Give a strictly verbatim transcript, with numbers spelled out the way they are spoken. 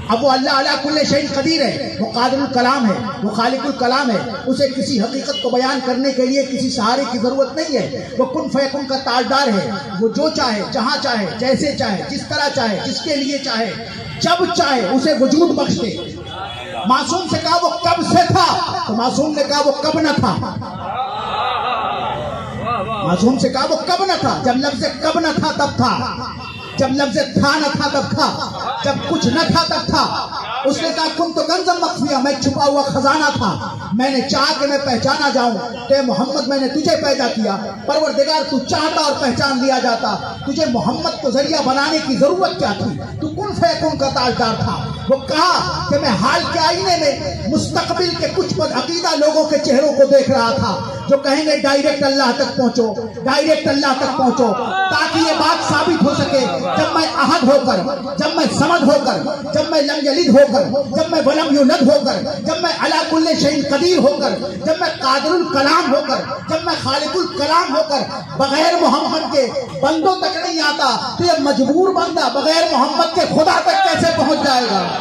اب وہ اللہ علی کل شیء قدیر ہے، وہ قادر الکلام ہے، وہ خالق الکلام ہے، اسے کسی حقیقت کو بیان کرنے کے لیے کسی سہارے کی ضرورت نہیں ہے، وہ کن فیکن کا تاجدار ہے، وہ جو چاہے جہاں چاہے جیسے چاہے جس طرح چاہے جس کے لیے چاہے جب چاہے اسے وجود بخش دے۔ معصوم سے کہا وہ کب سے تھا تو معصوم نے کہا وہ کب نہ تھا۔ معصوم سے کہا وہ کب نہ تھا، جب لفظ کب نہ تھا تب تھا، جب لفظ تھا نہ تھا تب تھا، جب کچھ نہ تھا تب تھا۔ اس نے کہا کن تو کنزم مخفیہ، میں چھپا ہوا خزانہ تھا، میں نے چاہا کہ میں پہچانا جاؤں کہ محمد میں نے تجھے پیدا کیا، پروردگار تو چاہتا اور پہچان لیا جاتا، تجھے محمد کو ذریعہ بنانے کی ضرورت کیا تھی، تو کن فیکن کا تاجدار تھا۔ وہ کہا کہ میں حال کے آئینے میں مستقبل کے کچھ بد عقیدہ لوگوں کے چہروں کو دیکھ رہا تھا جو کہیں گے ڈائریکٹ اللہ تک پہنچو، ڈائریکٹ اللہ تک پہنچو، تاکہ یہ بات ثابت ہو سکے جب میں احد ہو کر، جب میں صمد ہو کر، جب میں لم یلد ہو کر، جب میں ولم یولد ہو کر، جب میں علی کل شیء قدیر ہو کر، جب میں قادر الکلام ہو کر، جب میں خالق الکلام ہو کر بغیر محمد کے بندوں تک نہیں آتا تو یہ مجبور بندہ بغیر محمد کے خدا تک کیسے پہنچ جائے گا؟